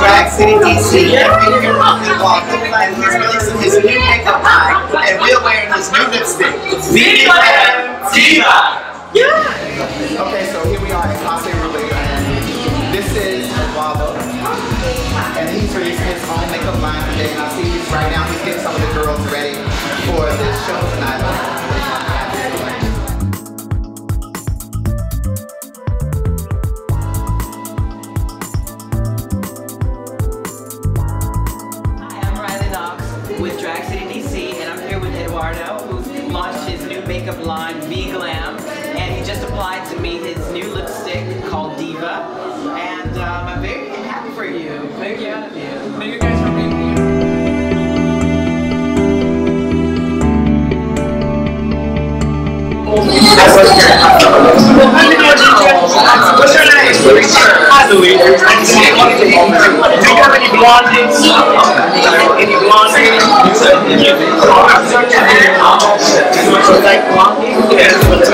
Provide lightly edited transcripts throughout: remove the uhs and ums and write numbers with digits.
Drag City, DC, and we're here on the walk, and he's releasing his new makeup line, and we're wearing his new lipstick. V-Glam Diva! Yeah! Okay, so here we are in Casa Ruby, and this is Eduardo, and he's releasing his own makeup line today, and I see he's right now, he's getting some of the girls ready for this show tonight. With Drag City DC, and I'm here with Eduardo, who's launched his new makeup line, V-Glam, and he just applied to me his new lipstick called Diva, and I'm very happy for you. Very proud of you. Thank you guys for being here. What's your name? Hi, Louis. Do you have any blondies? Any blondies? Like blondies? Yes.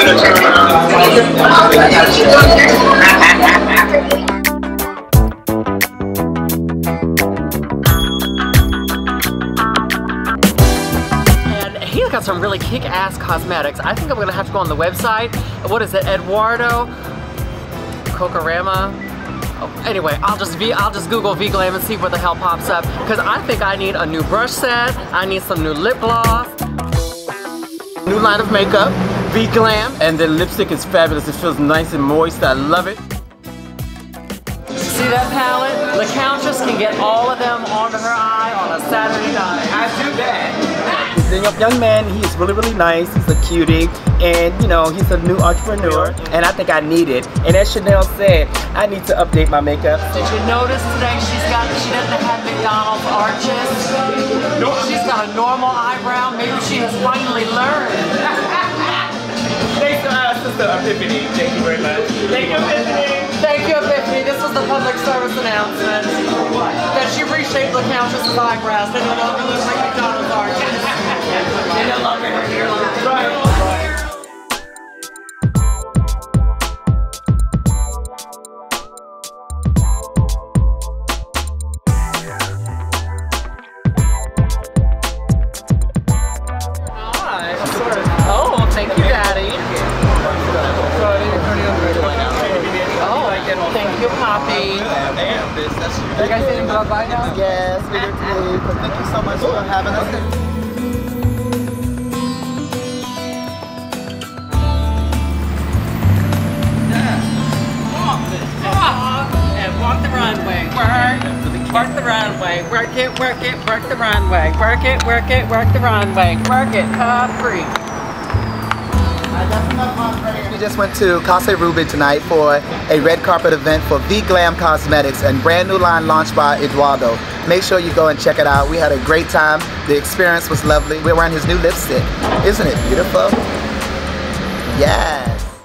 He's got some really kick-ass cosmetics. I think I'm gonna have to go on the website. What is it, Eduardo Cocarama? Oh, anyway, I'll just Google V-Glam and see what the hell pops up. Because I think I need a new brush set. I need some new lip gloss. New line of makeup, V-Glam, and the lipstick is fabulous. It feels nice and moist. I love it. See that palette? The Countess can get all of them onto her eye on a Saturday night. I do that. He's a young man, he's really nice, he's a cutie, and you know, he's a new entrepreneur, and I think I need it. And as Chanel said, I need to update my makeup. Did you notice today she doesn't have McDonald's arches? She's got a normal eyebrow. Maybe she has finally learned. Thanks to our sister Epiphany. Thank you very much. Thank you, Epiphany. Thank you, Epiphany. This was the public service announcement that she reshaped the Countess's eyebrows. They no longer look like McDonald's arches. They no longer have hairline. Right. Oh, thank you, Daddy. Oh, thank you, Poppy. You guys saying bye-bye now? Yes, we did too. Thank you so much for having us. And walk the runway. Work the runway. Work it, work the runway. Work it, work the runway. Work it, top free. We just went to Casa Ruby tonight for a red carpet event for V-Glam Cosmetics and brand new line launched by Eduardo. Make sure you go and check it out. We had a great time. The experience was lovely. We're wearing his new lipstick. Isn't it beautiful? Yes.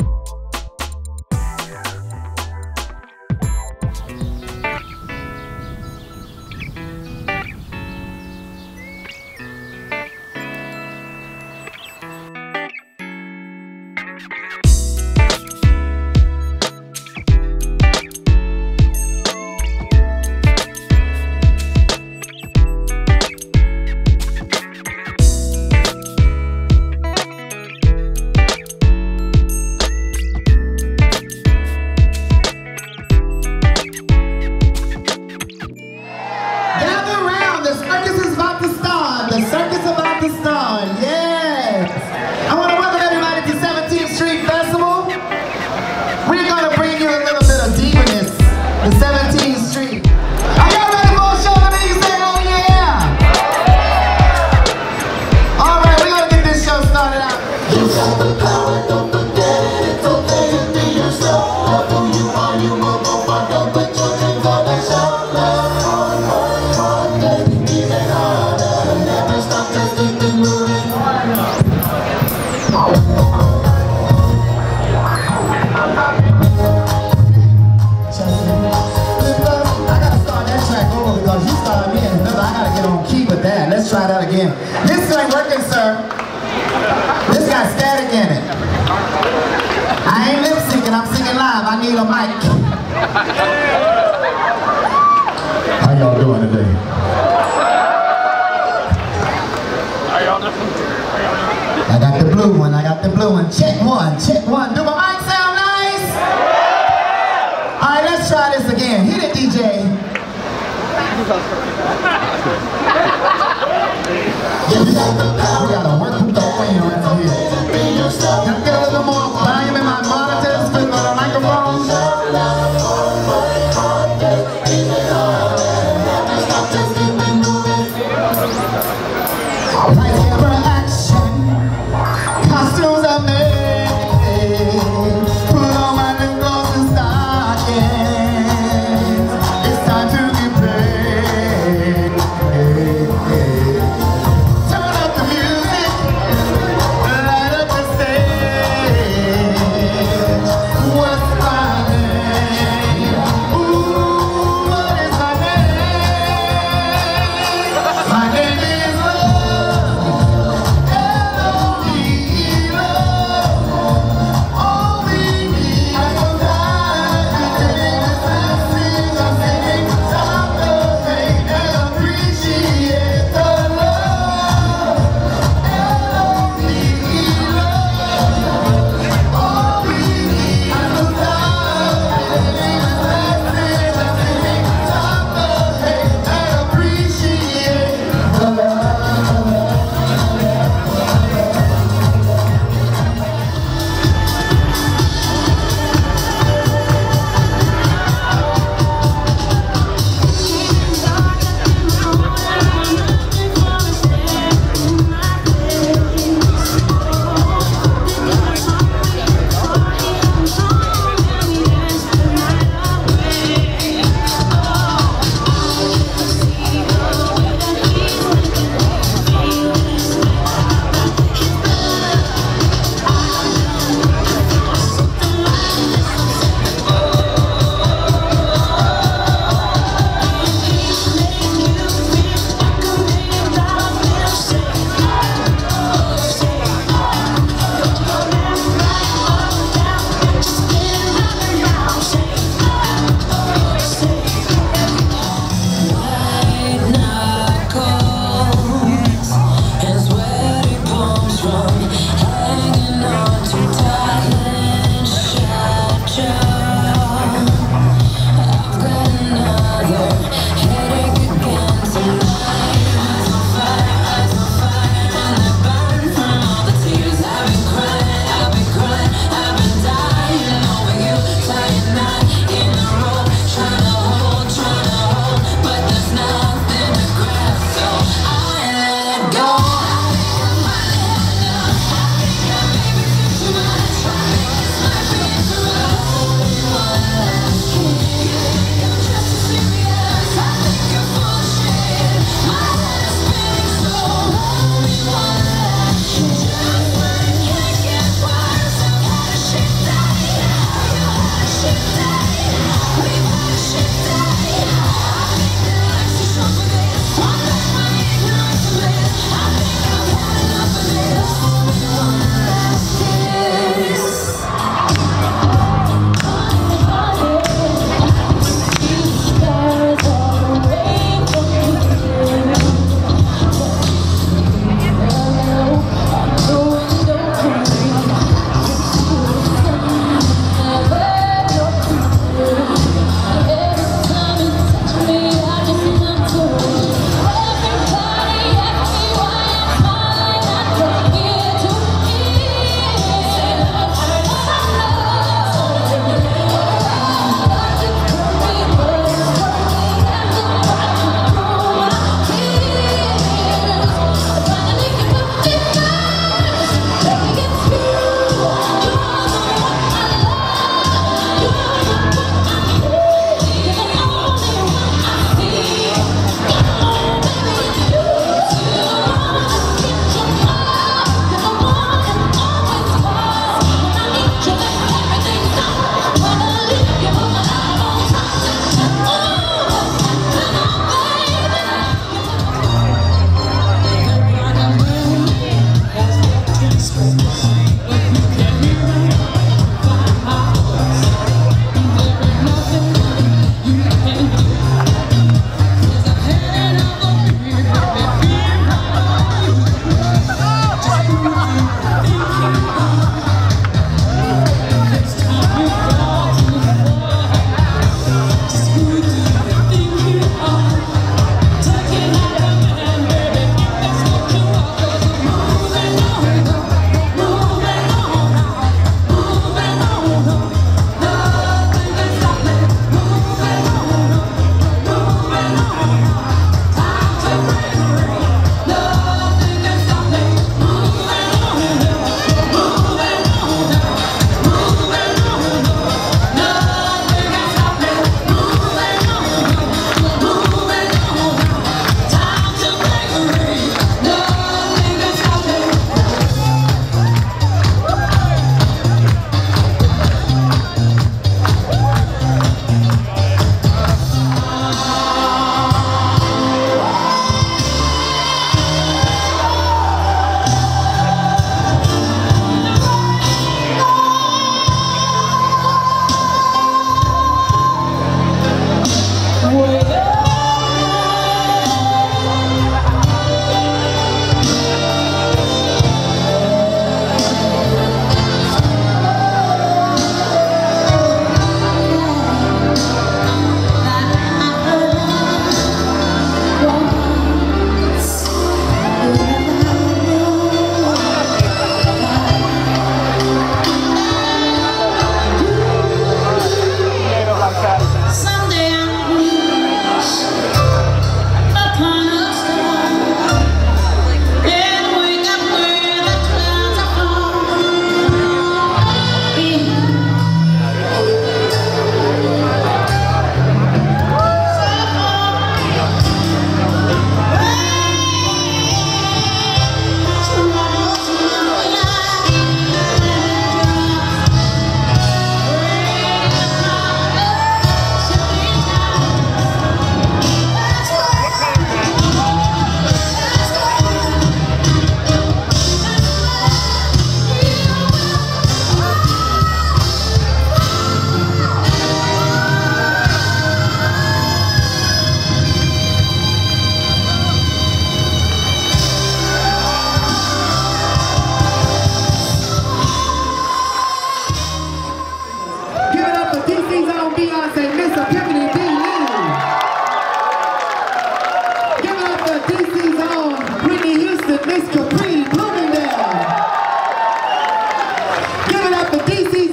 Let's try that again. This ain't working, sir. This got static in it. I ain't lip syncing, I'm singing live. I need a mic. y'all doing today? I got the blue one, I got the blue one. Check one, check one. Do my mic sound nice? Alright, let's try this again. Hit it, DJ. We gotta work with the wind right here. Can I get a little more volume in my monitors with the microphone? Lights, camera, action. Costumes are made. Put on my new clothes and stockings. It's time to get paid. Turn up the music. Light up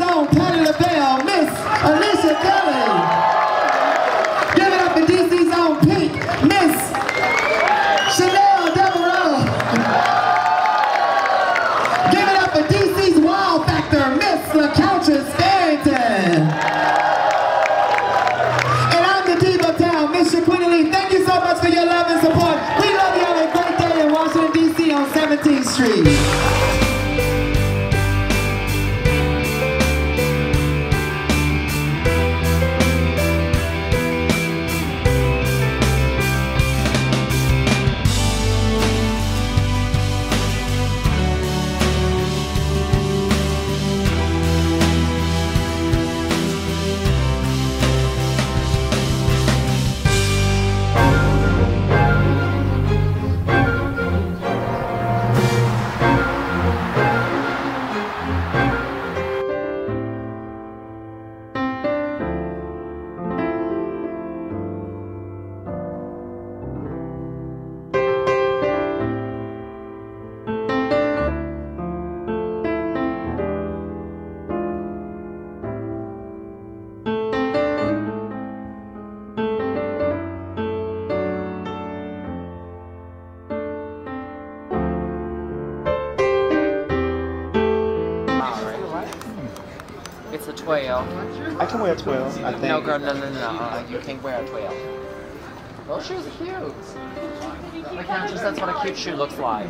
own Patti LaBelle, Miss Alicia Kelly. Give it up for DC's own Pink, Miss Chanel Devereaux. Give it up for DC's Wow Factor, Miss LaCountess Farrington. And I'm the Diva of Town, Miss Shi-Queeta-Lee. Thank you so much for your love and support. We love you. Have a great day in Washington, D.C. on 17th Street. It's a 12. I can wear 12, I think. No, girl, no. You can't wear a 12. Those shoes are cute. LaCountess, that's what a cute shoe looks like.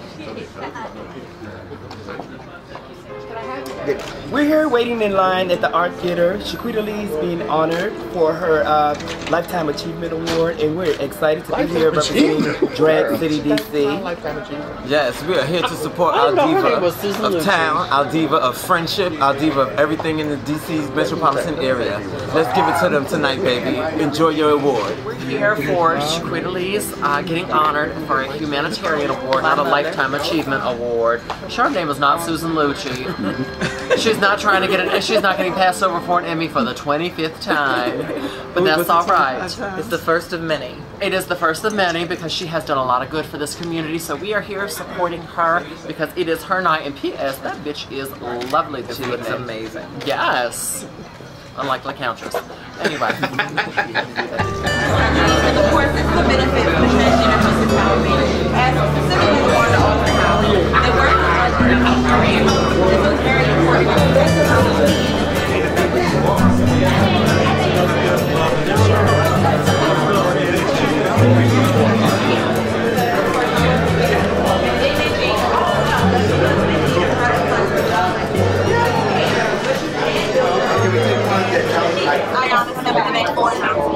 We're here waiting in line at the Art Theater. Shi-Queeta-Lee is being honored for her Lifetime Achievement Award, and we're excited to be here representing Drag City, D.C. Yes, we are here to support our diva of town, our diva of friendship, our diva of everything in the D.C. metropolitan area. Let's give it to them tonight, baby. Enjoy your award. We're here for Shi-Queeta-Lee's getting honored for a humanitarian award, not a Lifetime Achievement Award. Her name is not Susan Lucci. She's not trying to get it. She's not getting passed over for an Emmy for the 25th time. But that's all right. It's the first of many. It is the first of many because she has done a lot of good for this community. So we are here supporting her because it is her night. And P.S. that bitch is lovely this evening. She looks amazing. Yes. Unlike LaCountess. Anyway. Of course, this is a benefit for the transgender municipality. As specifically the one to open house, they work with us for our career. This was very important. I honestly never been able to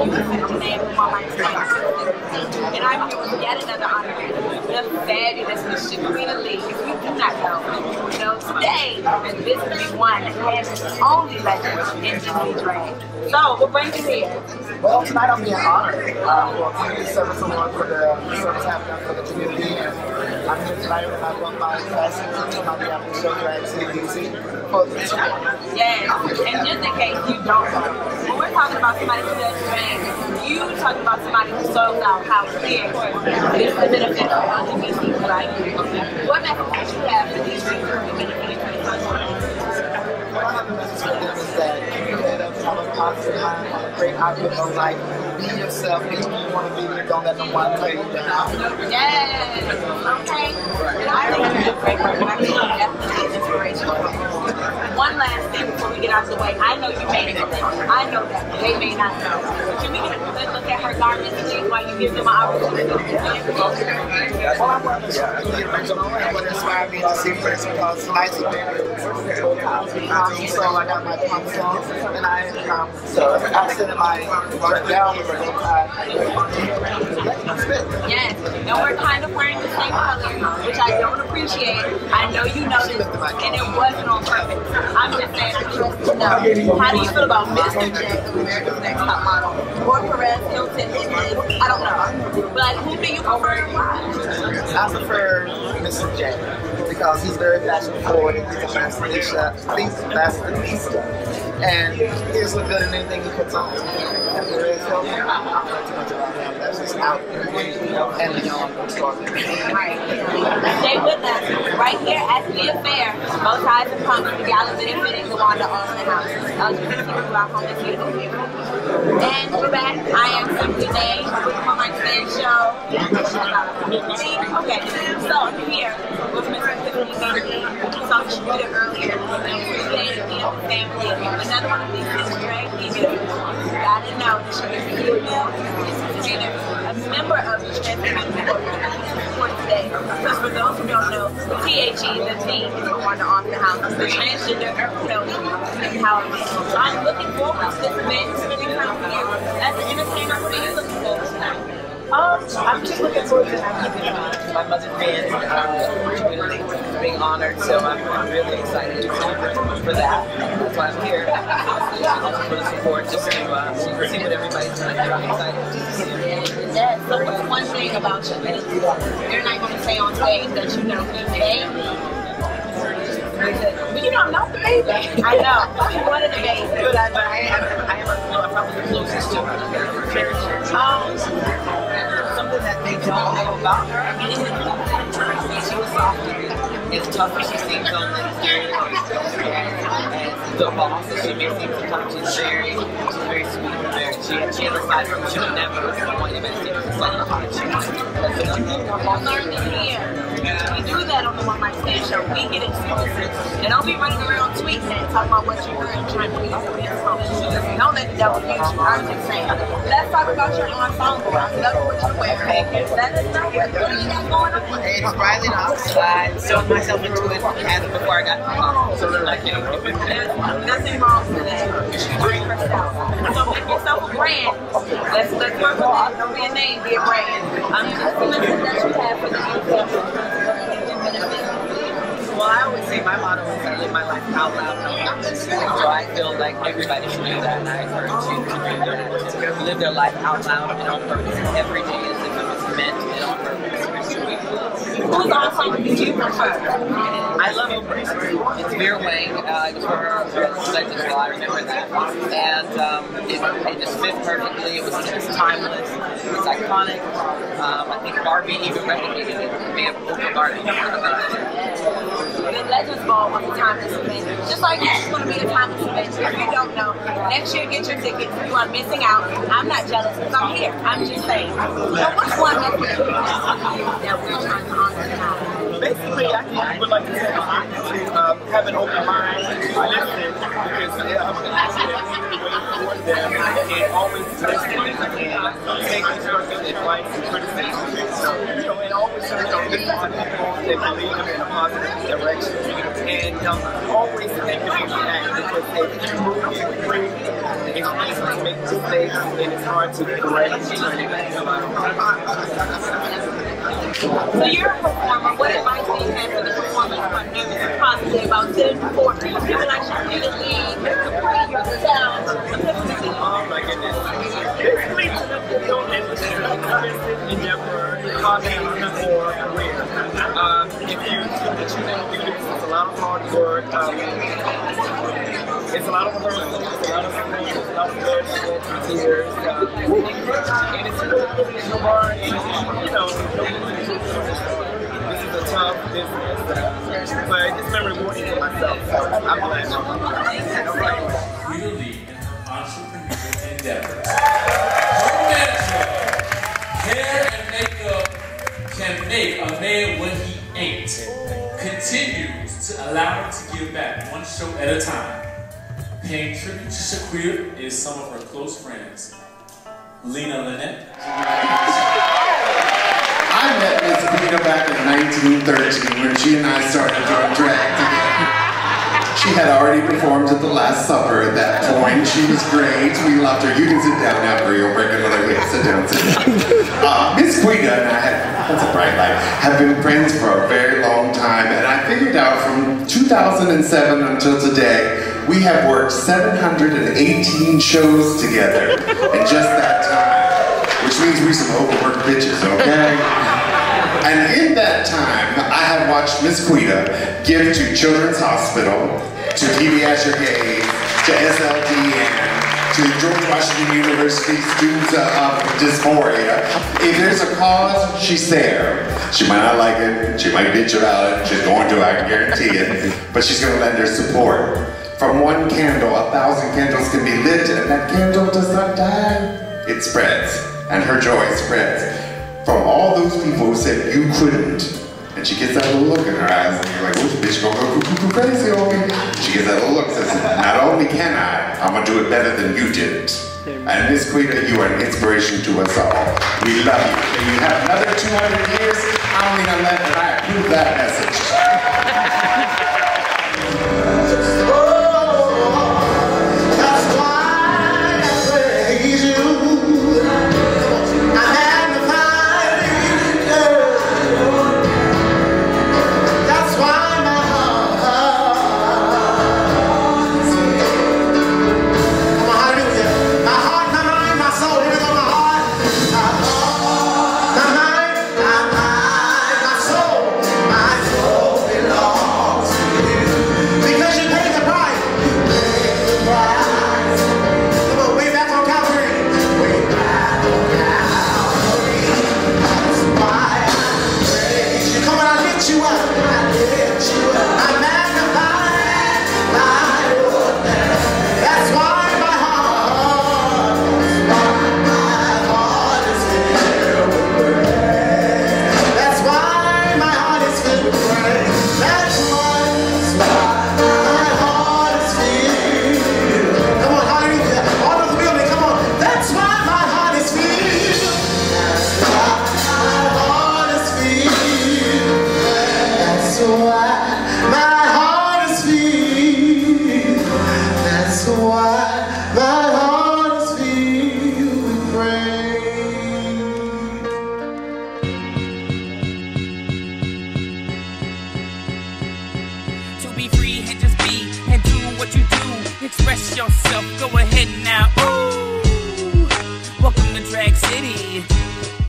and I'm here with yet another honor, the fabulous Miss Shi-Queeta-Lee. If you do not know, you know today that this will be one and only legend in Disney drag. So, what brings you here? Well, tonight I'm being honored for a community service award for the service I've done for the community. And I'm here tonight and I run my classes on behalf of Show Drag City DC for this award. Yes, and just in case you don't know, when we're talking about somebody who does drag, you talking about somebody who shows out how it is. This is the benefit of LGBT right here. What message do you have for these people who benefit from the What I have a message for them is that keep your head up, have a positive mind, have a great outlook on life. Be yourself, be who you want to be, and don't let no one play you down. Yes, okay. I think you're a great person. I think you're definitely inspirational. One last thing before we get out of the way. I know you made it. I know that. They may not know. Can we get a good look at her garments and while you give them an opportunity? Well, I'm wearing the original and what inspired me to see this because tonight's a day. So I got my pumps on and I sit in my gown with a little tie. Yes, and we're kind of wearing the same color, which I don't appreciate. I know you noticed, and it wasn't on purpose. I'm just saying, I'm just to know. How do you feel about Mr. J, America's Next Top Model, or Perez Hilton in his, I don't know. But who do you prefer and why? I prefer Mr. J because he's very fashion forward and he's a fashionista, and he just looks good in anything he puts on. And Perez Hilton, I don't know too much about him. That's just just out and on the store. Right. Stay with us. Right here at the affair, bow ties and pumps, the gala benefiting Rwanda on the house. LGBT throughout home is beautiful. And we're back. I am Simply Day with my Mike Stand Show. Okay, so I'm here with Mr. Shi-Queeta-Lee. We saw Shi-Queeta earlier. And appreciated me and the family. Another one of these is drag female. You gotta know that she is a female, a member of the transgender for today. So for those who don't know, the THE, the T, is the one off the house. The transgender empowerment. So I'm looking forward to this event. As an entertainer, what are you looking forward to tonight? I'm just looking forward to having my mother fans being honored, so I'm really excited for that. That's why I'm here. For the support, just to see what everybody's doing. I'm excited to see it. Yes, so what's one thing about you that you're not going to say on stage that you know today? But you know, I'm not the baby. I know. You wanted the baby. But I am probably the closest to her. Something that they don't know about her. She was soft. It's tough as she seems on the exterior. And the boss that she may seem sometimes she's very sweet. She has a side from she would never want anybody to see her slightly hot. That's enough. Learn it here. We do that on the One Mic Stand Show. We get exclusive. And don't be running around tweeting and talking about what you're wearing and trying to be something else. Don't let the devil use you. I'm just saying. Let's talk about your ensemble. I love what you're wearing. Let us know what you got going on. It's rising up. I sewed myself into it before I got so like, you know, there's nothing wrong with that. Bring herself. So make yourself a brand. Let's work with that. Don't be a name, be a brand. Just the message that you have for the youth. Well, I always say my motto is I live my life out loud. So I feel like everybody should do that, and I encourage you to live their life out loud and on purpose every day as if it was meant and on purpose. Whose ensemble do you prefer? I love Oprah. It's Vera Wang. It was her legend, well, I remember that. And it just fit perfectly. It was timeless. It's iconic. I think Barbie even replicated it. May have Oprah Barbie. The Legends Ball was a timeless event. Just like this is going to be a timeless event. If you don't know, next year get your tickets. You are missing out. I'm not jealous because I'm here. I'm just saying. So what's one message that we're trying to honor tonight? Basically, I would like to say have an open mind, listen, because and always listen and take constructive advice and criticism. And always listen to people that believe them in a positive direction. And always think of your act, because if you move free, it's easy to make mistakes and it's hard to correct and turn it back. So you're a performer. What advice do you have for the performers who are nervous and positive about 10 to 4? People like Shi-Queeta-Lee, Capri, yourself. Oh my goodness. Basically, in your hobby or career. If you choose to do this, it's a lot of hard work. It's a lot of rehearsal, it's a lot of things, it's a lot of blood, sweat, and tears. And it's really hard, and you know, this is a tough business, but it's been rewarding for myself, so I'm blessed. Shi-Queeta-Lee, an entrepreneur endeavor. Her mantra, hair and makeup can make a man what he ain't. Continues to allow her to give back one show at a time. Paying tribute to Shi-Queeta is some of her close friends. Lena Lynette. I met Miss Queeta back in 1913 when she and I started doing drag together. She had already performed at the Last Supper at that point. She was great. We loved her. You can sit down now, girl. You'll break another way. Sit down, sit down. Miss Queeta and I that's a bright light, have been friends for a very long time, and I figured out from 2007 until today, we have worked 718 shows together in just that time, which means we some overworked bitches, okay? And in that time, I have watched Miss Queeta give to Children's Hospital, to PBS Your Gaze, to SLDN, to to George Washington University Students of Dysphoria. If there's a cause, she's there. She might not like it, she might bitch about it, she's going to, I can guarantee it, but she's going to lend her support. From one candle, 1,000 candles can be lit, and that candle does not die. It spreads, and her joy spreads. From all those people who said you couldn't, and she gets that little look in her eyes, and you're like, oh, bitch, gonna go cuckoo crazy on me. She gets that little look, says, not only can I'm gonna do it better than you did. And Miss Queeta, you are an inspiration to us all. We love you. And you have another 200 years, I don't mean to let, but I approve that message. Express yourself, go ahead now. Ooh, welcome to Drag City.